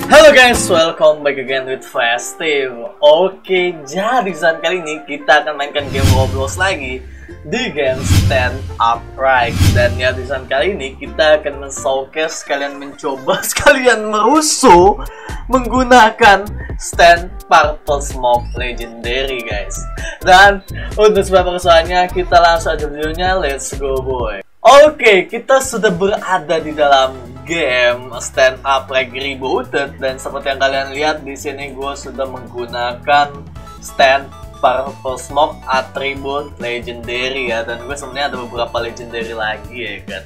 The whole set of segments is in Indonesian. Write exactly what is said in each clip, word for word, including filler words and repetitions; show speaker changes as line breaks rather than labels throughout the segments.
Halo guys, welcome back again with Festive. Oke, jadi saat kali ini kita akan mainkan game Roblox lagi di game Stand Upright. Dan ya di saat kali ini kita akan men-showcase sekalian mencoba sekalian merusuh menggunakan Stand Purple Smoke Legendary guys. Dan untuk sebab persoalannya kita langsung aja videonya, let's go boy. Oke, kita sudah berada di dalam game Stand Upright Rebooted, dan seperti yang kalian lihat di sini gue sudah menggunakan Stand Purple Smoke Attribute Legendary ya, dan gue sebenarnya ada beberapa legendary lagi ya kan.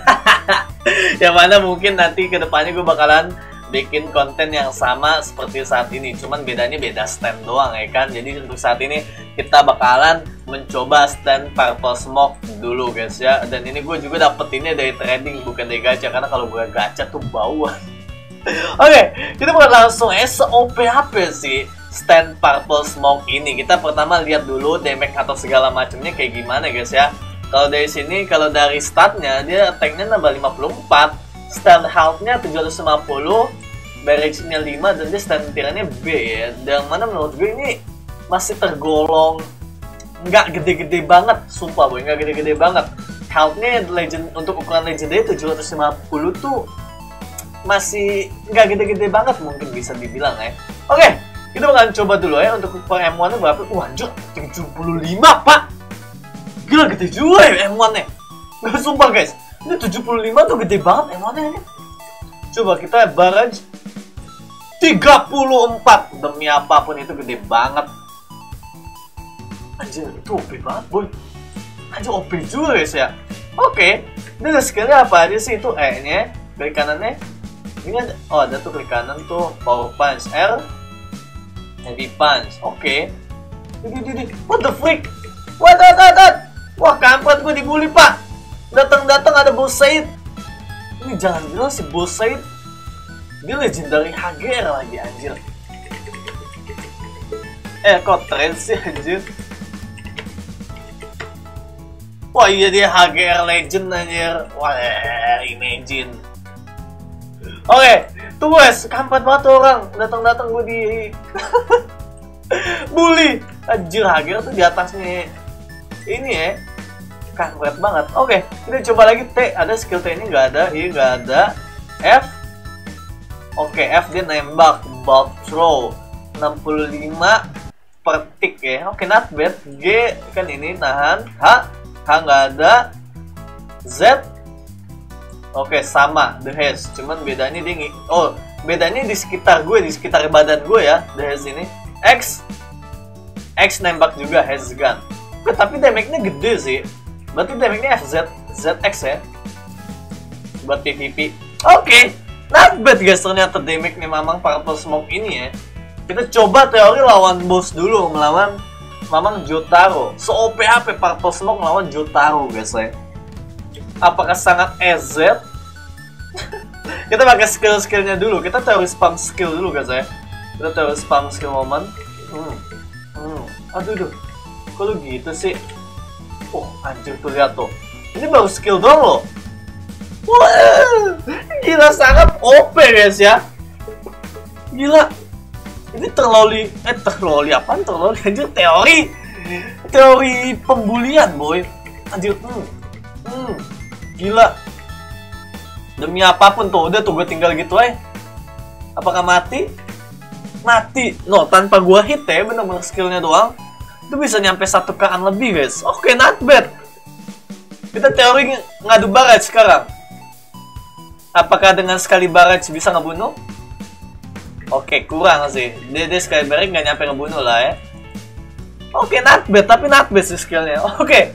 Yang mana mungkin nanti kedepannya gue bakalan bikin konten yang sama seperti saat ini, cuman bedanya beda stand doang ya kan. Jadi untuk saat ini kita bakalan mencoba Stand Purple Smoke dulu guys ya. Dan ini gue juga dapet ini dari trading bukan dari gacha, karena kalau gue gacha tuh bauan. Oke, kita bakal langsung S O P H P sih Stand Purple Smoke ini. Kita pertama lihat dulu damage atau segala macamnya kayak gimana guys ya. Kalau dari sini, kalau dari statnya dia attack-nya nambah lima puluh empat, stand health-nya tujuh ratus lima puluh, barrage-nya lima, dan dia stand tirannya B ya. Yang mana menurut gue ini masih tergolong nggak gede-gede banget, sumpah boy, nggak gede-gede banget. Health-nya legend untuk ukuran legendary tujuh ratus lima puluh tuh masih nggak gede-gede banget mungkin bisa dibilang ya. Oke, kita bakalan coba dulu ya untuk ukuran M satu-nya berapa. Wah anjir, tujuh puluh lima pak, gila gede juga ya M satu-nya. Nggak, sumpah guys, ini tujuh puluh lima tuh gede banget M satu-nya ini. Coba kita barrage tiga puluh empat, demi apapun itu gede banget. Anjir, itu O P banget boy. Anjir, O P juga guys ya. Oke, ini ada skillnya apa aja sih? Itu E nya, klik kanannya ini ada, oh ada tuh klik kanan tuh power punch, R heavy punch. Oke, what the freak, what what what, what? Wah kampret, gue dibully pak. Datang-datang ada Boss Said. Ini jangan bilang si Boss Said dia legendary H G R lagi anjir. Eh kok trend sih anjir. Wah iya dia H G R legend anjir. Wah imagine. Oke, tuh guys, kampret banget orang. Datang-datang gue di bully. Anjir, H G R tuh di atasnya ini ya. Kampret banget. Oke, kita coba lagi T. Ada skill T ini nggak ada, I nggak ada. F. Oke, F dia nembak, bolt throw enam puluh lima per tick ya. Oke, not bad. G kan ini nahan. H, H nggak ada. Z, oke sama, the haze. Cuman bedanya dia ng oh bedanya di sekitar gue, di sekitar badan gue ya, the haze ini. X, X nembak juga, haze gun. Oke, tapi damage-nya gede sih. Berarti damage-nya F Z, Z X ya, buat P V P. Oke, not bad guys, ternyata damage-nya Mamang Purple Smoke ini ya. Kita coba teori lawan boss dulu, melawan Mamang Jotaro. So O P H P Purple Smoke melawan Jotaro guys ya. Apakah sangat E Z? Kita pakai skill-skillnya dulu. Kita teori spam skill dulu guys ya. Kita teori spam skill moment. Hmm. Hmm. Aduh, aduh. Kok lu gitu sih? Oh, anjir tuh lihat tuh. Ini baru skill doang loh. Wah, gila sangat O P guys ya. Gila. Ini terloli, eh terloli apaan terloli? Anjir, teori, teori pembulian boy. Anjir, hmm, hmm, gila. Demi apapun tuh, udah tuh gue tinggal gitu eh. Apakah mati? Mati. No, tanpa gua hit ya, bener-bener skillnya doang. Itu bisa nyampe satu kaan lebih guys. Oke, not bad. Kita teori ngadu barrage sekarang. Apakah dengan sekali barrage bisa ngebunuh? Oke, kurang sih. Dia, dia sekali barrage nggak nyampe ngebunuh lah ya. Oke, not bad. Tapi not bad sih skillnya. Oke.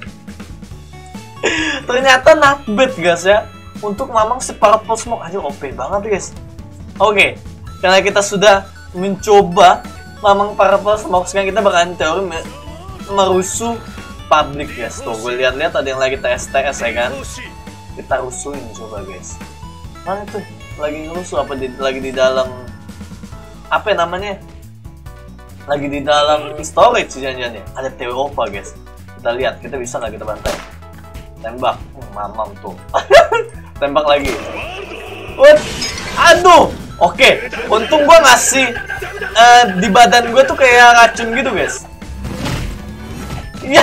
Ternyata not bad guys ya. Untuk Mamang si Purple Smoke aja O P banget guys. Oke. Karena kita sudah mencoba Mamang Purple Smoke, sekarang kita bakalan teori merusuh publik guys. Tuh gue lihat-lihat ada yang lagi T S T S ya kan. Kita rusuhin coba guys. Mana tuh lagi ngerusuh apa di, lagi di dalam apa ya namanya, lagi di dalam storage jangan-jangan ya. Ada T W O V A guys. Kita lihat, kita bisa nggak kita bantai. Tembak, hmm, mamam tuh. Tembak lagi. What? Aduh, oke. Untung gue ngasih uh, di badan gue tuh kayak racun gitu guys. Ya,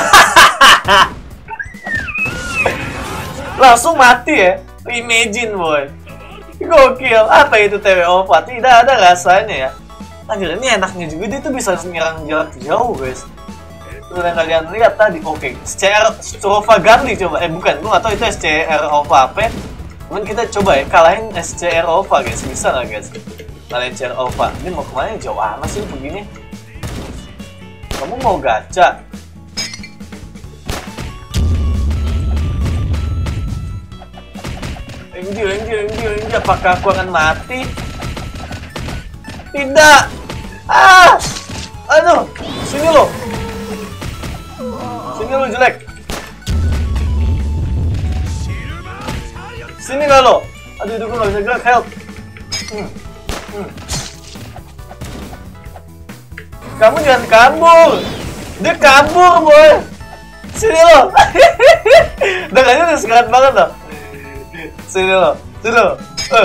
langsung mati ya. Imagine boy, gokil. Apa itu T W O V A? Tidak ada rasanya ya. Anjir, ini enaknya juga dia tuh bisa nyerang jarak jauh guys. Seperti yang kalian lihat tadi. Oke, S C R Strovagandhi coba. Eh bukan, gue gak tau itu S C R O V A apa. Cuman kita coba ya, kalahin S C R O V A guys. Bisa gak guys? Kalian S C R O V A. Ini mau kemana jauh amat sih begini? Kamu mau gacha? Anjir, anjir, anjir, anjir. Apakah aku akan mati? Tidak. Ah, aduh, sini lo, sini lo jelek. Sini gak lo? Aduh, itu gue gak bisa gerak, help. Hmm. Hmm. Kamu jangan kabur. Dia kabur, boy. Sini lo. Dengannya udah sekerat banget loh. Sini lo, sini lo. Uh.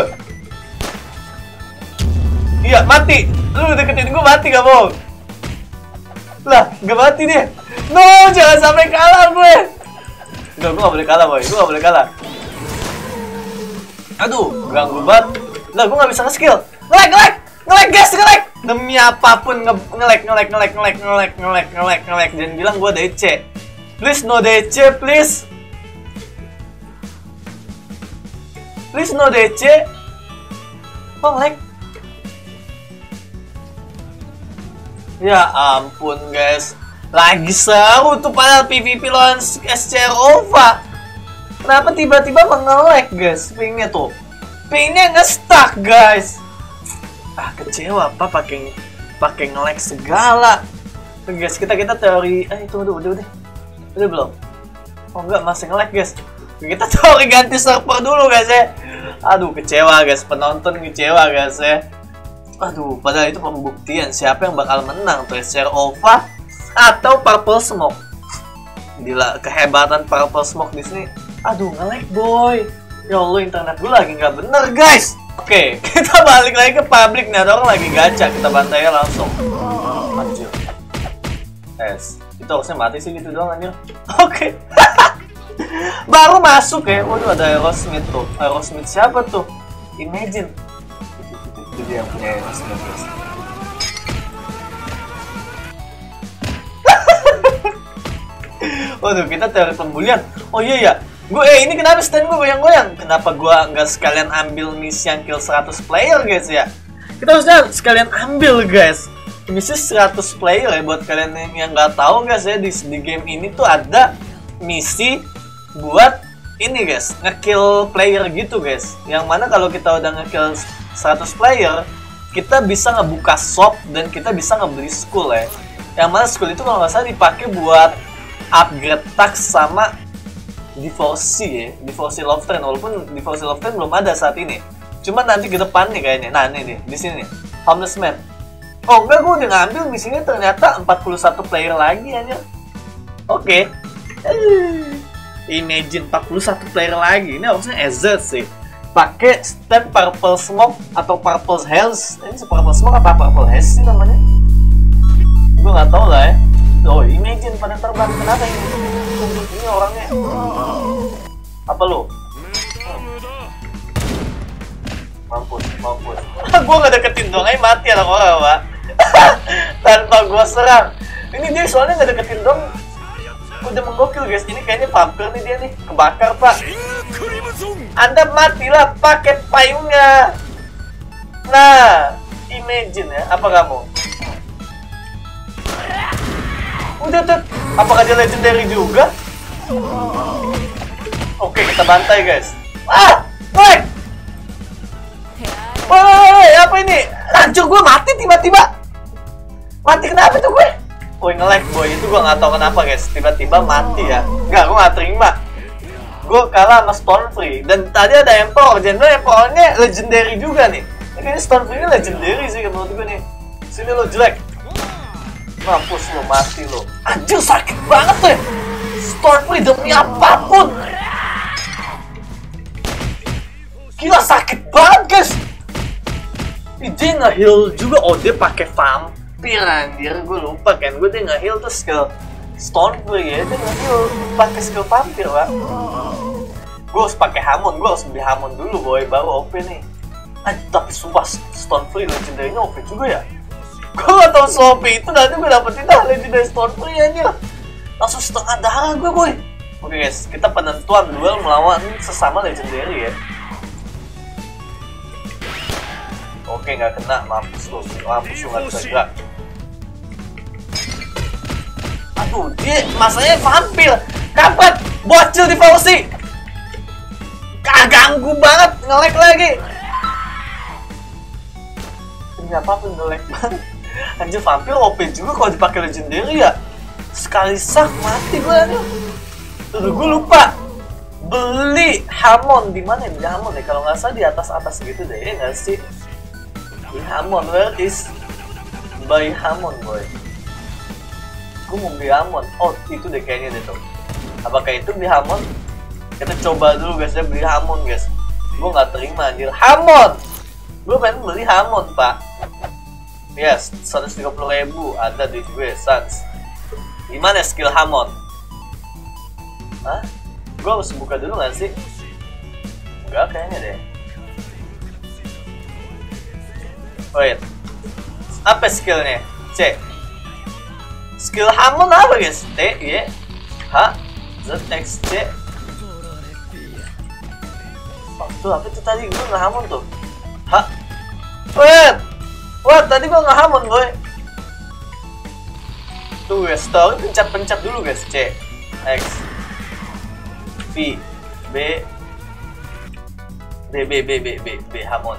Iya, mati. Lu deketin gue mati gak mau? Lah, gak mati dia. No, jangan sampai kalah gue. Enggak, gue gak boleh kalah boy. Gue gak boleh kalah. Aduh, ganggu banget. Lah, gue gak bisa nge-skill. Nge-lag, nge-lag, nge-lag guys, nge-lag. Demi apapun nge-lag, nge-lag, nge-lag, nge-lag, nge-lag, nge-lag, nge-lag, nge-lag. Jangan bilang gue D C. Please no D C, please. Please no D C. Oh, lag. Ya ampun guys, lagi seru tuh padahal P V P lawan S C R O V A. Kenapa tiba-tiba mengelek guys? Pingnya tuh, pingnya nge-stuck guys. Ah kecewa apa pakai pakai ngelek segala. Oke guys, kita kita teori. Eh itu udah udah udah udah belum? Oh enggak, masih ngelek guys. Kita teori ganti server dulu guys ya. Aduh kecewa guys, penonton kecewa guys ya. Aduh, padahal itu pembuktian siapa yang bakal menang tuh, S C R O V A atau Purple Smoke. Gila, kehebatan Purple Smoke di sini. Aduh, nge-lag boy. Ya Allah, internet gue lagi nggak bener guys. Oke, kita balik lagi ke public nih. Ada orang lagi gacha, kita bantai langsung. Anjir. Es, itu harusnya mati sih gitu doang anjir. Oke. Baru masuk ya. Waduh, ada Aerosmith tuh. Aerosmith siapa tuh? Imagine. Itu dia yang punya Aerosmith guys. Waduh, kita teori pembulian. Oh iya ya, gue eh ini kenapa stand gue goyang-goyang? Kenapa gue nggak sekalian ambil misi yang kill seratus player guys ya? Kita harusnya sekalian ambil guys misi seratus player ya. Buat kalian yang nggak tahu guys ya, di, di game ini tuh ada misi buat ini guys, nge-kill player gitu guys. Yang mana kalau kita udah nge-kill seratus player, kita bisa ngebuka shop dan kita bisa ngebeli skull ya. Yang mana skull itu kalau nggak salah dipakai buat upgrade tax sama Divorce ya, Divorce Love Train. Walaupun Divorce Love Train belum ada saat ini. Cuma nanti ke depan nih kayaknya. Nah ini nih, di sini nih, Homeless Man. Oh enggak, gue udah ngambil misinya ternyata empat puluh satu player lagi aja. Oke. Okay. Imagine empat puluh satu player lagi. Ini harusnya E Z sih. Pakai stem Purple Smoke atau Purple Health. Ini si Purple Smoke apa Purple Health sih namanya? Gue nggak tahu lah ya. Oh, Imagine pada terbang. Kenapa ini? Ini orangnya. Apa lo? Mampus, mampus. Gue nggak deketin dong, aja mati anak orang, Pak. Tanpa gue serang. Ini dia soalnya nggak deketin dong. Udah menggokil guys. Ini kayaknya vampir nih dia nih. Kebakar, Pak. Anda matilah paket payungnya. Nah, Imagine ya. Apa kamu? Udah tuh. Apakah dia legendary juga? Oke, kita bantai guys. Ah, woi. Woi, apa ini? Hancur, gue mati tiba-tiba. Mati kenapa tuh gue? Woi, nge-lag boy. Itu gue nggak tahu kenapa guys. Tiba-tiba mati ya. Nggak, gue nggak terima. Gue kalah sama Stone Free. Dan tadi ada Emperor. General Emperornya legendary juga nih. Ini kayaknya Stone Free ini legendary sih menurut gue nih. Sini lo jelek. Mampus lo, mati lo. Anjir, sakit banget tuh. Stone Free demi apapun. Gila, sakit banget guys. Ih, dia nge-heal juga. Oh, dia pakai vampir anjir. Gue lupa kan. Gue dia nge-heal tuh skill Stonefree ya. Dia nge-heal pakai skill vampir, Pak. Gue harus pakai Hamon. Gue harus beli Hamon dulu, boy. Baru O P nih. Ah, tapi sumpah Stonefree legendary-nya O P juga ya. Gue gak tau se-O P itu. Nanti gue dapetin dah legendary Stonefree anjir. Langsung setengah darah gue, boy. Oke guys, kita penentuan duel melawan sesama legendary ya. Oke, nggak kena, mampus lu, mampus lu, nggak bisa gerak. Aduh, dia masanya vampir, kapan bocil di Fauzi? Kaganggu banget, nge-lag lagi. Ini apa-apa nge-lag banget. Anjir, vampir O P juga kalau dipakai legendary ya. Sekali sak mati gue nih. Tuh, gue lupa beli Hamon di mana ya? Hamon ya, kalau nggak salah di atas-atas gitu deh, ya nggak sih? Hamon, where is buy Hamon, boy? Gue mau beli Hamon. Oh, itu deh kayaknya deh tuh. Apakah itu beli Hamon? Kita coba dulu guys ya, beli Hamon guys. Gue nggak terima anjir. Hamon! Gue pengen beli Hamon, pak. Yes, seratus tiga puluh ribu ada di gue, Sans. Gimana skill Hamon? Hah? Gue harus buka dulu nggak sih? Enggak kayaknya deh. Wait, apa skillnya? C. Skill Hamon apa guys? T, Y, H, Z, X, C. Oh tuh, apa itu tadi? Gue nggak Hamon tuh. H. Wait, wait, tadi gue nggak Hamon boy. Tuh guys, story pencet-pencet dulu guys. C, X, V, B, B, B, B, B, B, B, Hamon.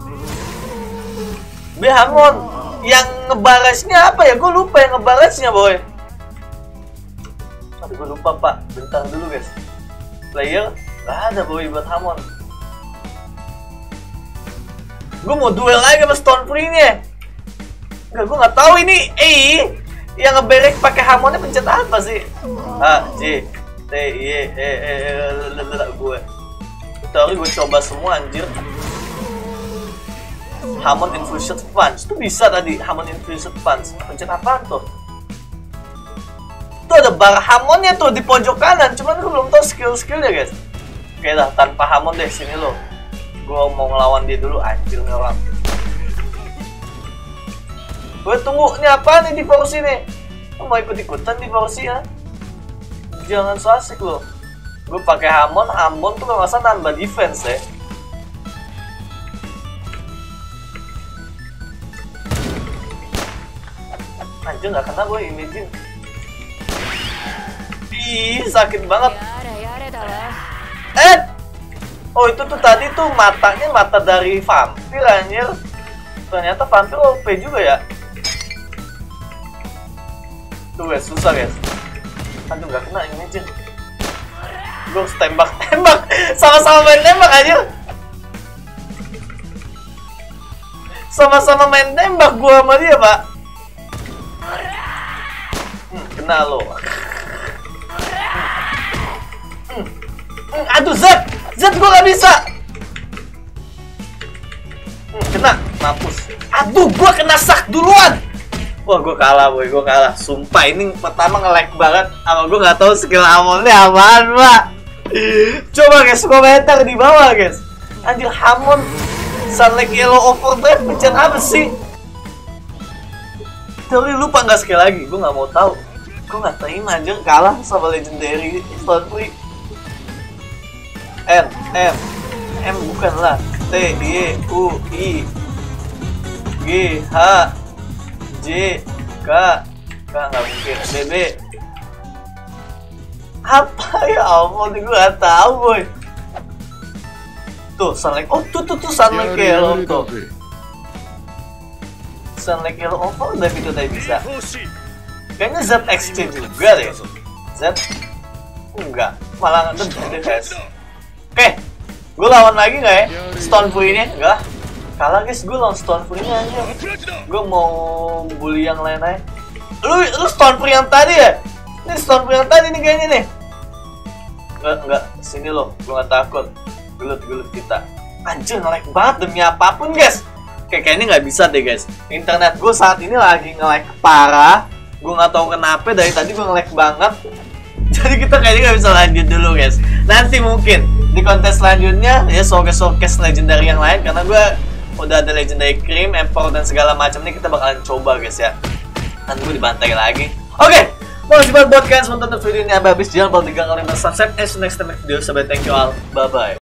B Hamon yang ngebaresnya apa ya? Gue lupa yang ngebaresnya, boy. Aduh, gue lupa, pak. Bentar dulu, guys. Player nggak ada, boy, buat Hamon. Gue mau duel lagi sama Stonefree-nya. Enggak, gue nggak tahu ini. Eh, yang ngeberek pakai Hamonnya pencet apa sih? A, J, T, Y, E, E, E, gue. Tapi gue coba semua, anjir. Hamon Infused Punch itu bisa tadi. Hamon Infused Punch pencet apaan tuh? Tuh ada bar Hamonnya tuh di pojok kanan. Cuman gue belum tahu skill-skillnya guys. Oke dah, tanpa Hamon deh sini lo. Gue mau ngelawan dia dulu, anjir nih orang. Gue tunggu, ini apa nih di Fauzi nih? Lo mau ikut-ikutan di Fauzi ya? Jangan so asik lo. Gue pakai Hamon, Hamon tuh gak masa nambah defense ya. Anjir nggak kena boy, imagine. Ih, sakit banget. Eh, oh itu tuh tadi tuh matanya mata dari vampir anjir. Ternyata vampir O P juga ya. Tuh guys, susah guys. Aduh nggak kena, imagine. Gue harus tembak-tembak, sama-sama main tembak anjir. Sama-sama main tembak gue sama dia, pak. Hmm, kena lo. Hmm. Hmm, aduh Z, Z gue gak bisa. Hmm, kena, mampus. Aduh, gue kena sak duluan. Wah, gue kalah boy, gue kalah. Sumpah ini pertama nge-lag banget. Sama gue gak tahu skill Hamonnya apaan, pak. Coba guys, komentar di bawah guys. Anjir, Hamon Sunlight Yellow Overdrive pencet apa sih? Tapi lupa nggak sekali lagi, gue nggak mau tahu. Gue nggak terima aja kalah sama legendary Stonefree. M, M, M bukan lah. T, Y, U, I, G, H, J, K, K nggak mungkin. B, B. Apa ya ampun, gue nggak tahu boy. Tuh Sunlight, oh tuh tuh tuh Sunlight Yellow tuh. Sunlight Yellow Over udah gitu tadi bisa. Kayaknya Z X C juga deh. Z enggak, malah nggak ada guys. Oke, gue lawan lagi nggak ya Stonefree ini? Enggak, kalah guys, gue lawan Stonefree ini aja. Gue mau bully yang lain aja. Lu lu Stonefree yang tadi ya? Ini Stonefree yang tadi nih kayaknya nih. Enggak enggak, sini lo, gue nggak takut. Gelut-gelut kita. Anjir, nge-lag banget demi apapun guys. Kayak kayaknya nggak bisa deh guys. Internet gue saat ini lagi nge-lag parah. Gue nggak tahu kenapa dari tadi gue nge-lag banget. Jadi kita kayaknya nggak bisa lanjut dulu guys. Nanti mungkin di kontes selanjutnya ya showcase-showcase legendary yang lain, karena gue udah ada legendary cream, emperor dan segala macam nih kita bakalan coba guys ya. Nanti gue dibantai lagi. Oke. Okay. Makasih banget buat kalian semua tonton video ini sampai habis. Jangan lupa tinggal kalian subscribe. And see you next time video. Sampai thank you all. Bye bye.